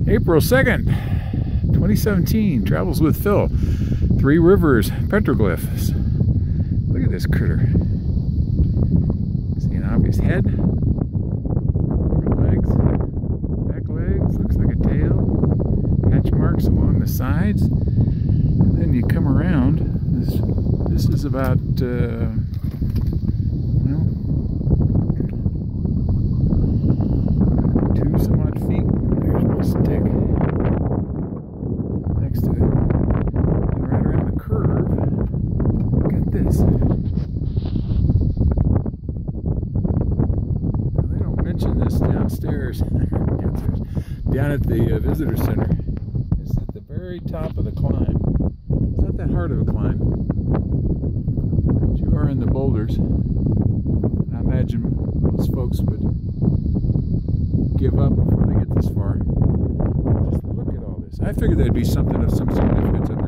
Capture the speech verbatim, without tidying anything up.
April second, twenty seventeen. Travels with Phil. Three Rivers Petroglyphs. Look at this critter. See an obvious head. Front legs. Back legs. Looks like a tail. Hatch marks along the sides. And then you come around. This, this is about, uh, well, two some odd feet. There's my stick next to it. And right around the curve, look at this. Now, they don't mention this downstairs, downstairs down at the uh, visitor center. It's at the very top of the climb. It's not that hard of a climb. But you are in the boulders. I imagine most folks would give up before they get this far. Just look at all this. I figured there'd be something of some significance up